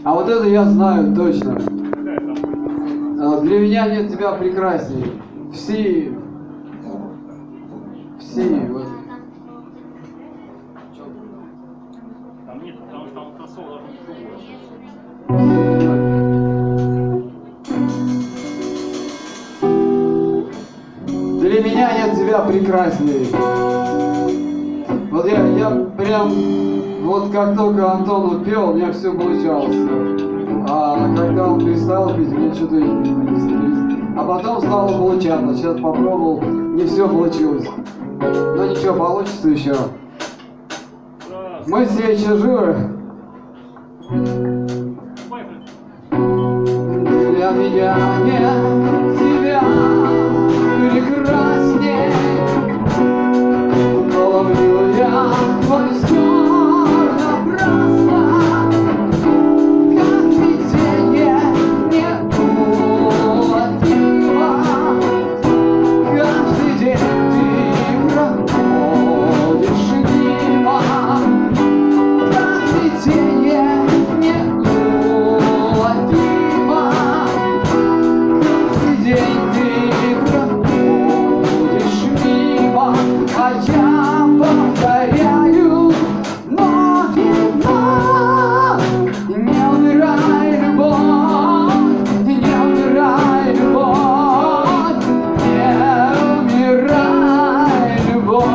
А вот это я знаю точно. Для меня нет тебя прекрасней. Все. Вот. Там нет, потому что он соло Для меня нет тебя прекрасней. Вот я прям, вот как только Антон пел, у меня все получалось. А когда он перестал пить, мне что-то а потом стало получаться. Сейчас попробовал, не все получилось. Но ничего, получится еще. Мы все еще живы. Для меня нет тебя прекрасней. Но ловлю я твой взор напрасно. Как видение неуловимо. Каждый день ты проходишь мимо. Как видение неуловимо. Каждый день ты проходишь мимо. А я повторяю, но видно, не умирай, любовь, не умирай, любовь, не умирай, любовь.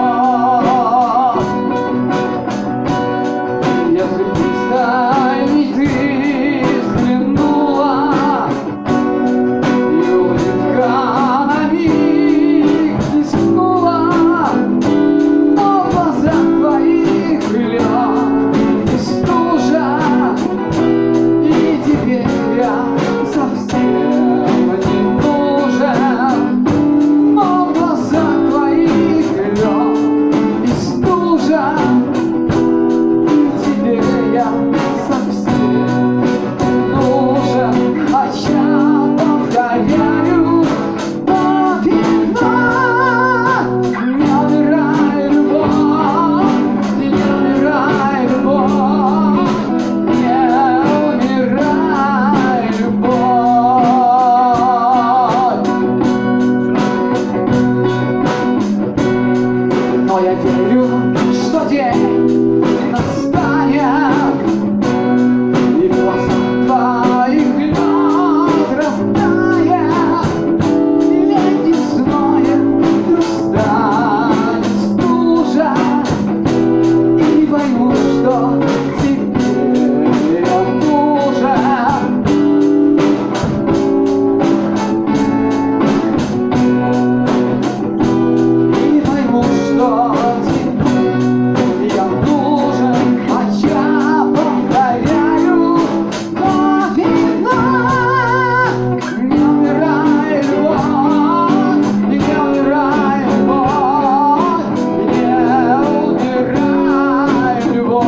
Если пристань ты взглянула, и улыбка на миг блеснула, но в глазах твоих лед и стужа, и теперь я совсем не нужен. Но в глазах твоих лед и стужа, и теперь я совсем не нужен. А я повторяю, но видно, не умирай, любовь, не умирай, любовь, не умирай, любовь. Но я верю, что день настанет, и в глазах твоих лед растает, ведь весной устанет стужа, и пойму, что теперь я нужен. И пойму, что теперь я нужен. А я повторяю, но видно, не умирай, любовь, не умирай, любовь, не умирай, любовь.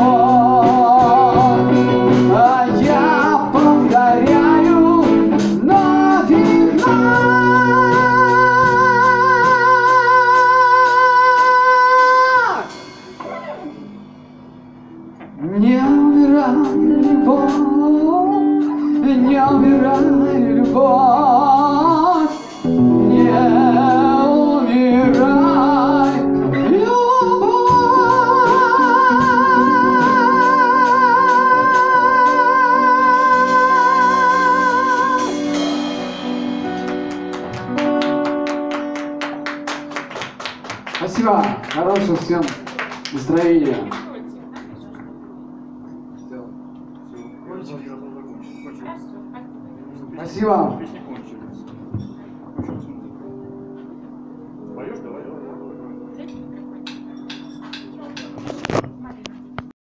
А я повторяю, но видно. Не умирай, любовь, не умирай, любовь, не умирай, любовь. Спасибо, хорошего всем настроения. Спасибо.